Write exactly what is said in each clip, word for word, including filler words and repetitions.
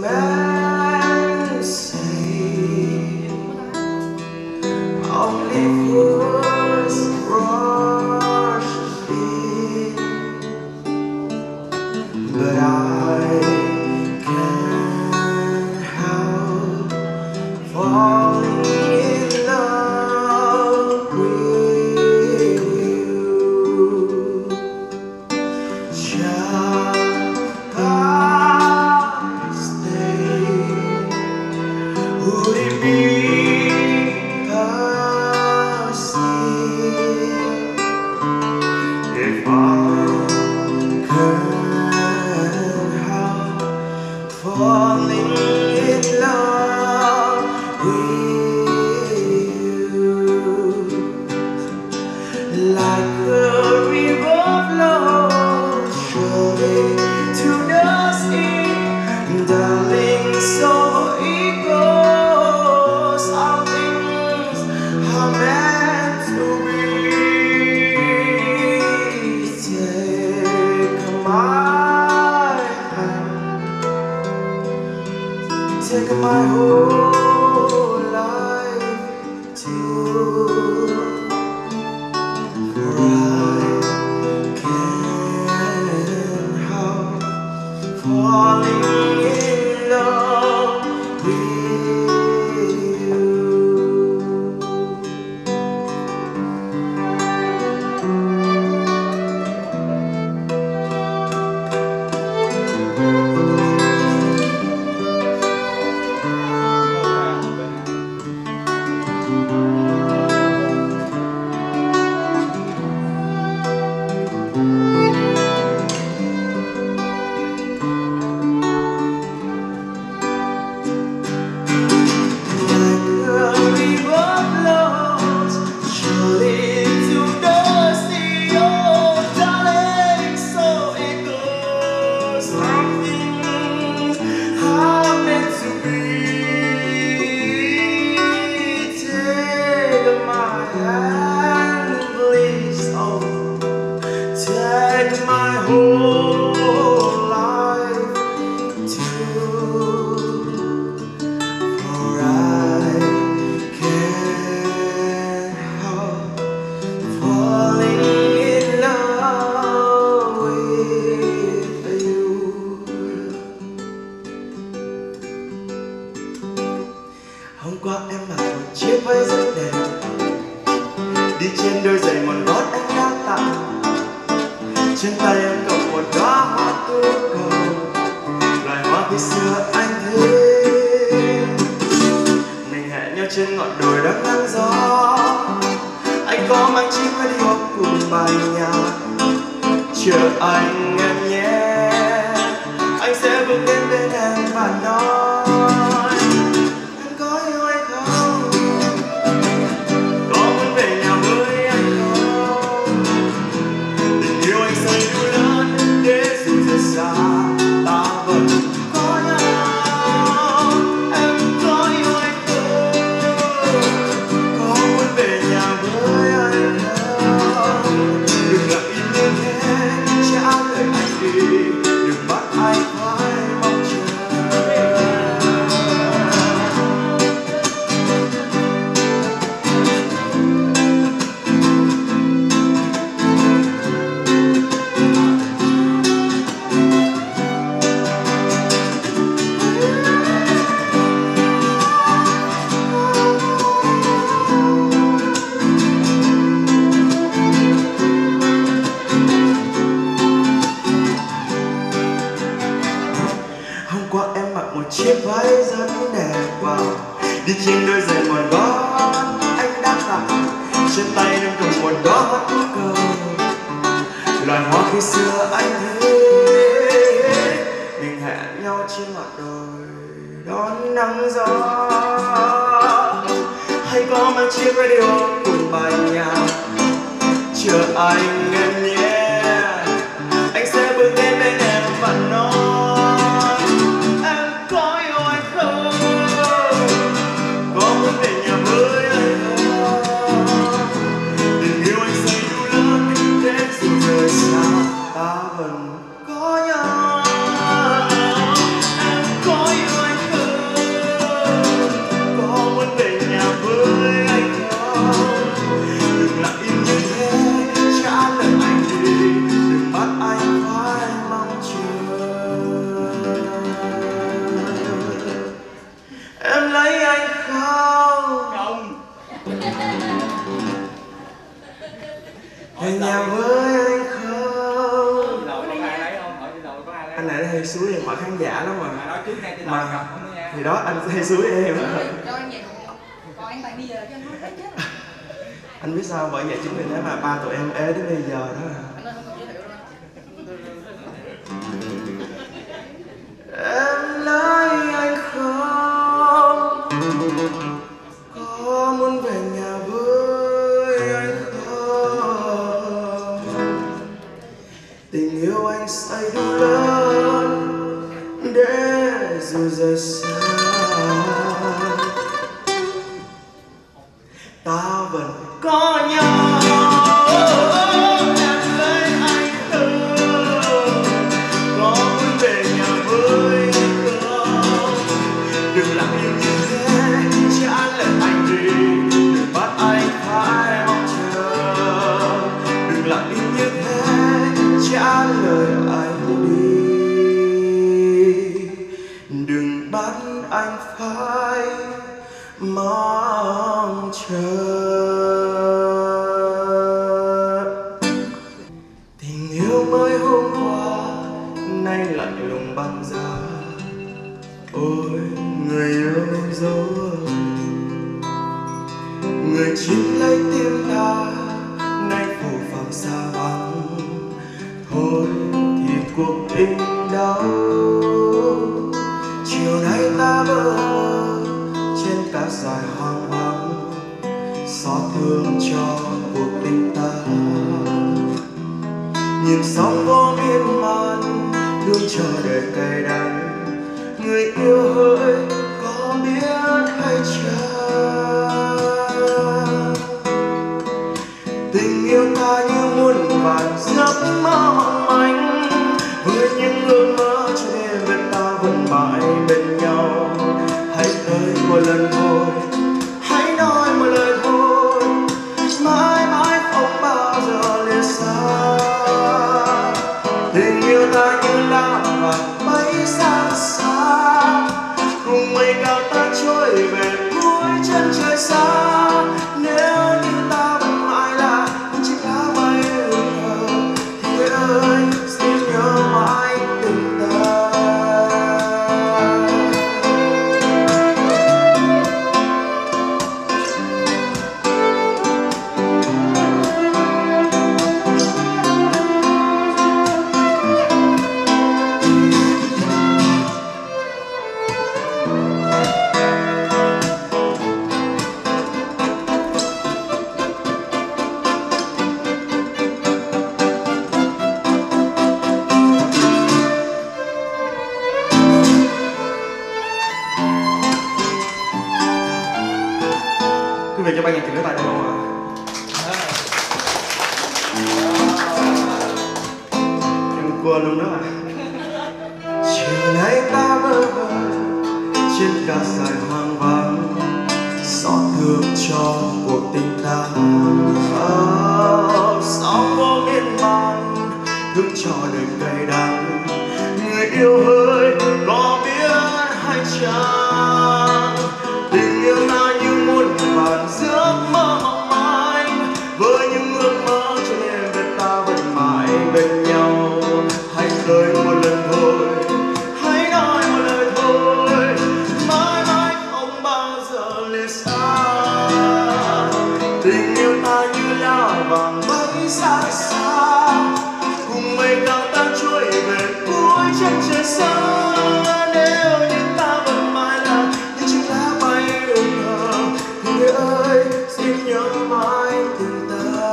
man who say only fools rush in, but I can't help falling in love with you. Shall I stay? Would it be a sin if I can't help falling in love with you? Like a river flows surely to the sea, darling, so it goes. All things are meant to be. Take my hand, take my whole life too, for I can't help falling in love with you. Take my whole life too, for I can't help falling in love with you. Hôm qua em mặc một chiếc váy rất đẹp, đi trên đôi giày mòn gót anh đã tặng. Trên tay em cầm một đóa hoa tú cầu, loài hoa khi xưa anh thấy. Mình hẹn nhau trên ngọn đồi đang nắng gió, anh có mang chiếc radio cùng bài nhạc. Chờ anh em nhé, anh sẽ bước đến bên em và nói em có yêu anh không, có muốn về nhà với anh không. Tình yêu anh xây đủ lớn để dù rất xa ta vẫn có nhau. Em có yêu anh không, có muốn về nhà với anh không. Đừng lặng im như thế, trả lời anh đi, đừng bắt anh phải mong chờ. Hôm qua em mặc một chiếc váy rất đẹp, wow. Đi trên đôi giày mòn gót anh đã tặng. Trên tay em cầm một đóa hoa tú cầu, loài hoa khi xưa anh thấy. Mình hẹn nhau trên ngọn đồi đón nắng gió, hay có mang chiếc radio cùng bài nhạc. Chờ anh em nhé, anh sẽ bước đến bên em và nói em có yêu anh không, có muốn về nhà với anh không. Tình yêu anh xây đủ lớn đến dù rời xa ta vẫn có nhau. Em có yêu anh này hay xúi em hỏi khán giả lắm mà. Mà nói trước đây tôi mà cầm không nha. thì đó anh hay xúi em á. Cho anh vậy còn anh bạn đi giờ cho anh nói hết chứ. Anh biết sao, bởi vậy chính vì thế mà ba tụi em ế đến bây giờ đó. Anh nói không cần giới thiệu đâu. Em nói anh không có muốn về nhà với anh không. Tình yêu anh say đủ lớn để dù rời xa ta vẫn có nhau. Em lấy anh thơ có muốn về nhà với không. Đừng làm yêu như thế chán lời anh đi, đừng bắt anh phải mong chờ. Đừng làm yêu như thế chán lời anh đi, đừng bắt anh phải mong chờ. Tình yêu mới hôm qua nay lạnh lùng băng giá. Ôi người yêu dấu, người chiếm lấy tim ta nay phủ phàng xa vắng. Thôi thì cuộc tình đau, chiều nay ta bơ vơ trên cát dài hoang vắng, xót thương cho cuộc tình ta. Nhìn sóng vô miên man luôn chờ đợi cay đắng. Người yêu hỡi có biết hay chăng, tình yêu ta như muôn vàn giấc mơ mong manh. Với những ước mơ cho đêm bên ta vẫn mãi bên nhau. Hãy tới một lần thôi, hãy nói một lời thôi, mãi mãi không bao giờ lìa xa. Tình yêu ta như lá vàng bay xa xa, cùng mây cao ta trôi về cuối chân trời xa. Nếu như ta vẫn mãi là những chiếc lá bay hững hờ, thì người ơi xin nhớ mãi tình ta. Quý vị cho ban nhạc tìm cái bài được không ạ? Em quên luôn đó ạ. Chiều nay ta bơ vơ trên cát dài hoang vắng, xót thương cho cuộc tình ta. Oh, sóng vô miên man thương cho đời cay đắng. Người yêu hỡi có biết hay chăng, tình yêu ta như muôn vàn giấc mơ mong manh. Với những ước mơ cho nên bên ta vẫn mãi bên nhau. Hãy tới một lần thôi, hãy nói một lời thôi, mãi mãi không bao giờ lìa xa. Tình yêu ta như lá vàng bay xa xa, cùng mây cao ta trôi về cuối chân trời xa. Nếu như ta vẫn mãi là những chiếc lá bay hững hờ, thì người ơi xin nhớ mãi tình ta.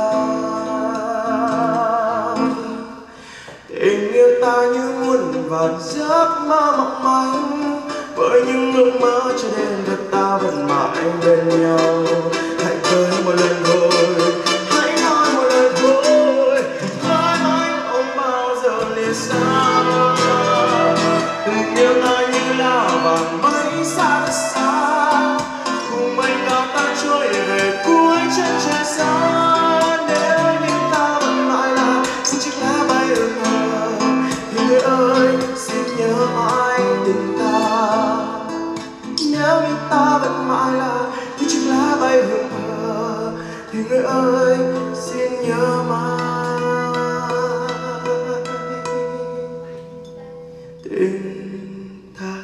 Tình yêu ta như muôn vàn giấc mơ mong manh, với những ước mơ cho đến được ta vẫn mãi bên nhau. Hãy tới một lần thôi, hãy nói một lời thôi, mãi mãi không bao giờ lìa xa. Tình yêu ta như lá vàng bay xa xa, cùng mây cao ta trôi về cuối chân trời xa. Nếu như ta vẫn mãi là những chiếc lá bay hững hờ, thì người ơi xin nhớ mãi tình ta. Nếu như ta vẫn mãi là những chiếc lá bay hững hờ, thì người ơi xin nhớ mãi tình tha.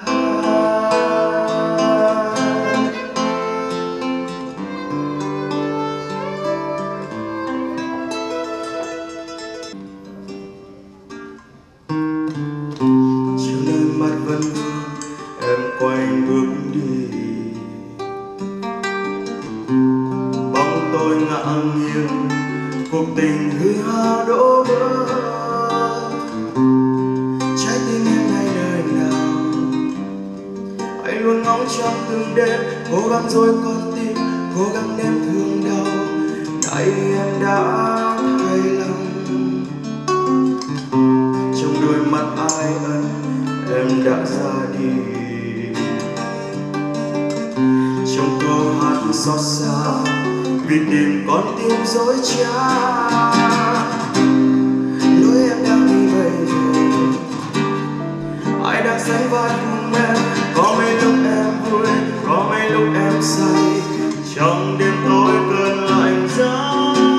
Chiều nay mắt vẫn vương, em quay bước đi, bóng tôi ngã nghiêng, cuộc tình hư hao đổ vỡ. Trái tim em nay đời nào anh luôn ngóng trong từng đêm, cố gắng dối con tim, cố gắng nếm thương đau. Nay em đã thay lòng, trong đôi mắt ai ân em đã ra đi. Trong câu hát xót xa vì tìm con tim dối trá, lối em đang đi bây giờ ai đang sánh vai cùng em. Có mấy lúc em vui, có mấy lúc em say, trong đêm tối cơn lạnh giá.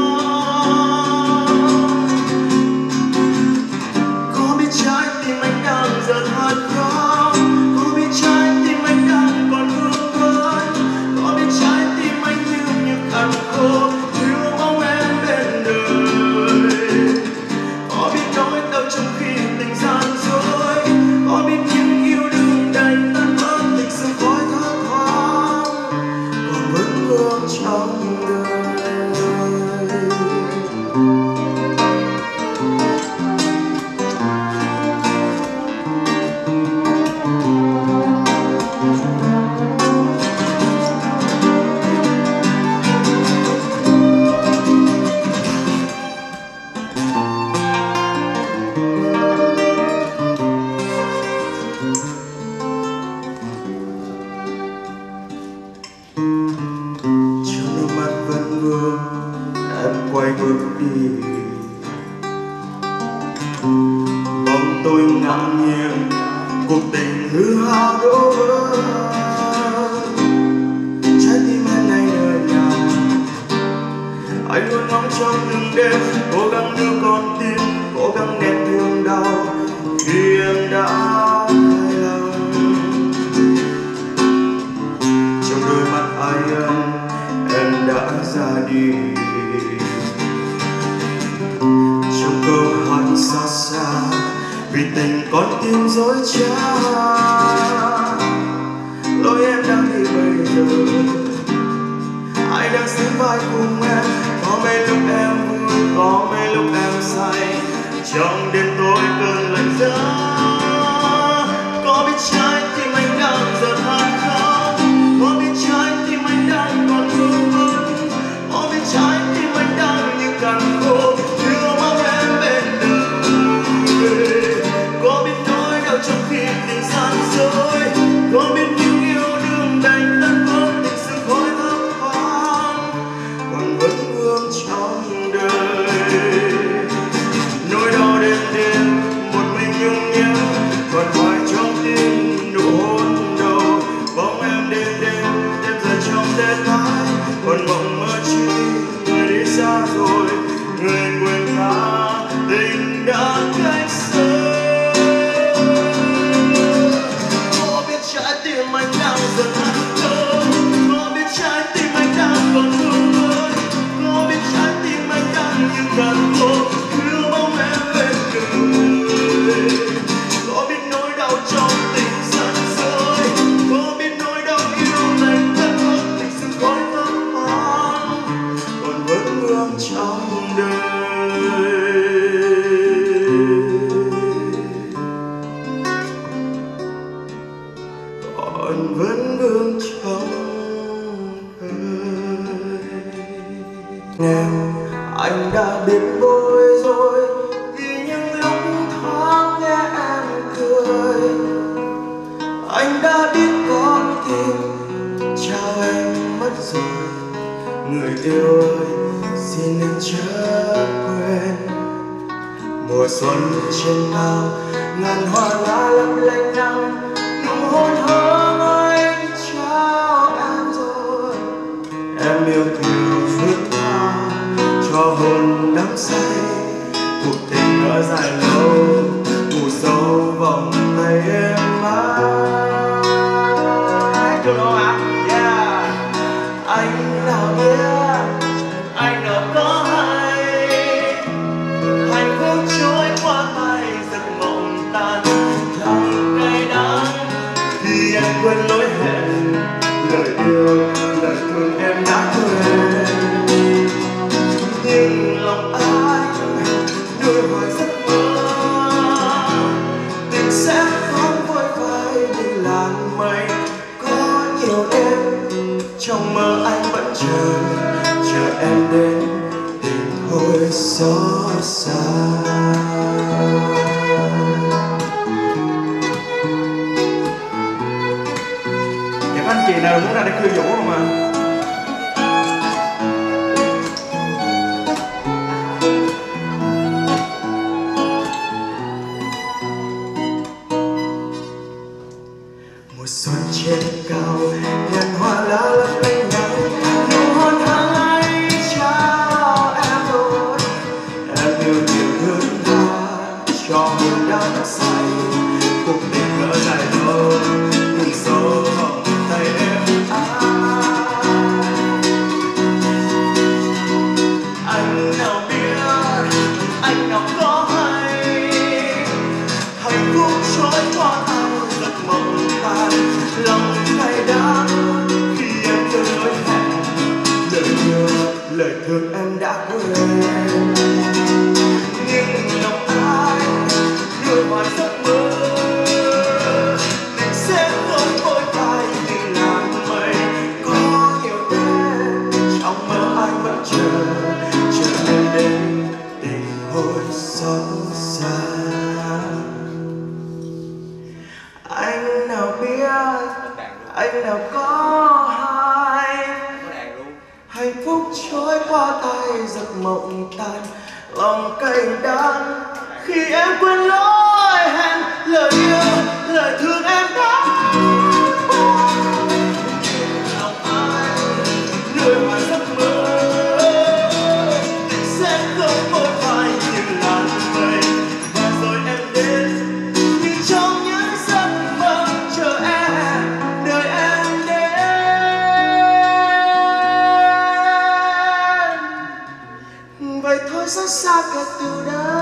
Có biết trái tim anh đang giận hờn không? Có biết trái tim anh đang còn vương vấn? Có biết trái tim anh như những cành khô thiếu bóng em bên đời? Có biết nỗi đau trong khi tình gian dối? Có biết những yêu đương đầy tan vỡ tình sương khói thấp thoáng còn vẫn vương trong đời? Quay bước đi, bóng tôi ngã nghiêng, cuộc tình hư hao đổ vỡ. Trái tim em nay đời nào anh luôn ngóng trong từng đêm, cố gắng đưa con tim, cố gắng nén thương đau khi em đã thay lòng. Trong đôi mắt ai ân em đã ra đi, trong câu hát xót xa vì tình con tim dối trá. Lối em đang đi bây giờ ai đang sánh vai cùng em? Có mấy lúc em vui, có mấy lúc em say, trong đêm tối cơn lạnh giá. Có biết trái tim anh đang giận hờn không? Có biết trái tim anh đang còn vương vấn? Có biết trái tim anh đang như cành khô thiếu bóng em bên đời? Có biết nỗi đau trong khi tình gian dối? Có biết những yêu đương đành tan vỡ tình sương khói thấp thoáng còn vẫn vương trong đời? Nỗi đau đêm đêm một mình nhung nhớ, còn hoài trong tim nụ hôn đầu. Bóng em đêm đêm đêm dần trong đêm thái, còn mộng mơ chi người đi xa rồi, người quên ta tình đã cách xưa. Có biết trái tim anh đang giận hờn không? Có biết trái tim anh đang còn vương vấn? Có biết trái tim anh đang như cành khô thiếu bóng em bên đời? Có biết nỗi đau trong tình gian dối? Có biết nỗi đau yêu lạnh tan vỡ tình sương khói thấp thoáng còn vẫn vương trong đời? Còn vẫn vương trong đời. Em anh đã biết bối rối vì những lúc thoáng nghe em cười. Anh đã biết con tim chào em mất rồi. Người yêu ơi xin em chớ quên, mùa xuân trên nào ngàn hoa lá lấp lánh nắng, nụ hôn thơm anh trao em rồi. Em yêu kiều phước tha cho hồn đắm say, cuộc tình đã dài lâu ngủ sâu vòng tay tan lòng cay đắng khi em quên lối hẹn lời yêu lời thương em đã quên. Nhưng lòng anh nuôi hoài giấc mơ tình sẽ phóng vội vai như làn mây. Có nhiều đêm trong mơ anh vẫn chờ chờ em đến tình thôi xót xa. Những anh chị nào muốn ra để khiêu vũ không ạ? À? Mùa xuân trên cao ngàn hoa lá lấp lánh nhau nụ hôn tháng ấy trao em thôi. Em yêu nhiều thương tha cho hồn đắm say cuộc tình lỡ dài lâu cùng dấu vòng tay em ai. Anh nào biết anh nào có hay hạnh phúc trôi qua tay giấc mộng tan lòng cay đắng khi em quên lối hẹn lời yêu lời thương em đã quên. Nhưng lòng anh nuôi hoài giấc mơ tình sẽ không vội vai như làn mây. Có nhiều đêm trong mơ anh vẫn chờ chờ em đến tình hồi xót xa. Anh nào biết anh nào có hay hạnh phúc trôi qua tay giấc mộng tan lòng cay đắng khi em quên lối hẹn lời yêu lời thương em đã quên. Lòng anh nuôi hoài giấc mơ tình sẽ không vội vai như làn mây. Và rồi em đến nhưng trong những giấc mơ chờ em đợi em đến. Vậy thôi xót xa kể từ đây